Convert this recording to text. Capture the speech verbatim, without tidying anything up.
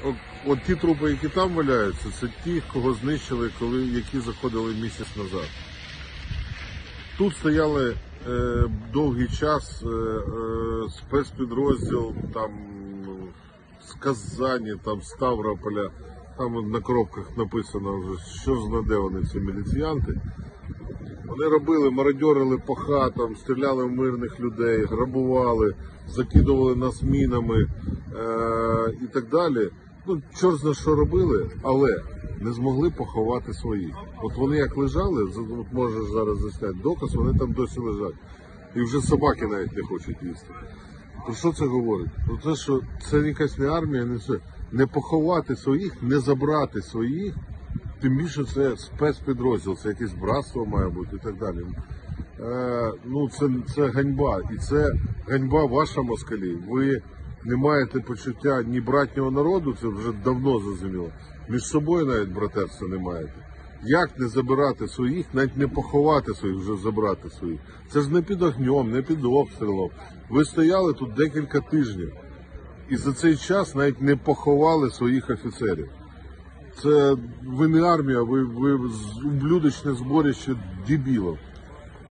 От, от ті трупи, які там валяються, це ті, кого знищили, коли, які заходили місяць назад. Тут стояли е, довгий час е, е, спецпідрозділ там, з Казані, там, Ставрополя, там на коробках написано вже, що знаде вони, ці міліціянти. Вони робили, мародьорили по хатам, стріляли в мирних людей, грабували, закидували нас мінами е- і так далі. Ну, чорт зна що робили, але не змогли поховати своїх. От вони як лежали, от можеш зараз засняти доказ, вони там досі лежать. І вже собаки навіть не хочуть їсти. То що це говорить? Про те, що це якась не армія, не все. Не поховати своїх, не забрати своїх, тим більше це спецпідрозділ, це якесь братство має бути і так далі. Е, ну, це, це ганьба. І це ганьба ваша, москалі. Ви не маєте почуття ні братнього народу, це вже давно зрозуміло. Між собою навіть братерства не маєте. Як не забирати своїх, навіть не поховати своїх, вже забрати своїх. Це ж не під огнем, не під обстрілом. Ви стояли тут декілька тижнів. І за цей час навіть не поховали своїх офіцерів. Це ви не армія, ви, ви ублюдочне зборище дебілів.